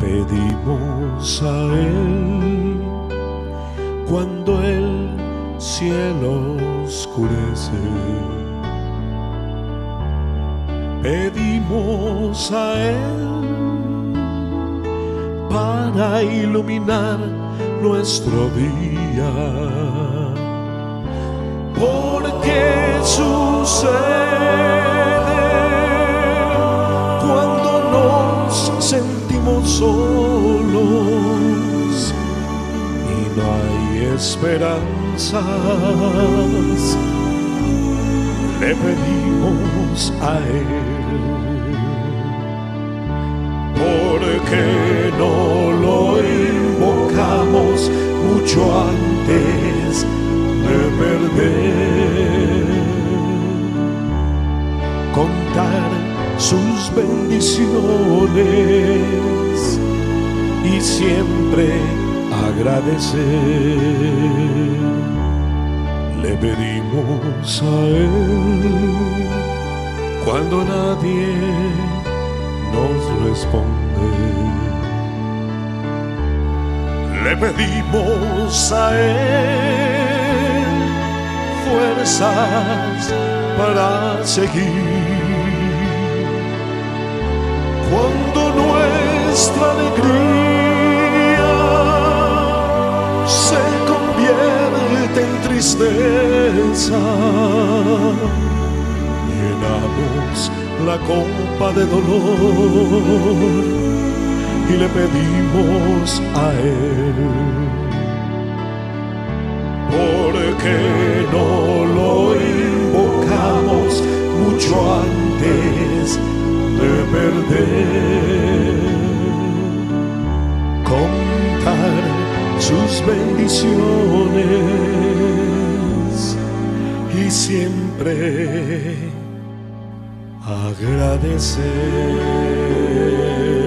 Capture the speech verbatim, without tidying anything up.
pedimos a Él cuando el cielo oscurece. Pedimos a Él para iluminar nuestro día, porque sucede cuando nos sentimos solos y no hay esperanzas. Le pedimos a Él, porque no lo invocamos mucho antes de perder. Contar sus bendiciones y siempre agradecer. Le pedimos a Él cuando nadie nos responde. Le pedimos a Él fuerzas para seguir cuando nuestra alegría se convierte en tristeza. Llenamos la copa de dolor y le pedimos a Él, porque no lo invocamos mucho antes de perder. Contar sus bendiciones y siempre agradecer.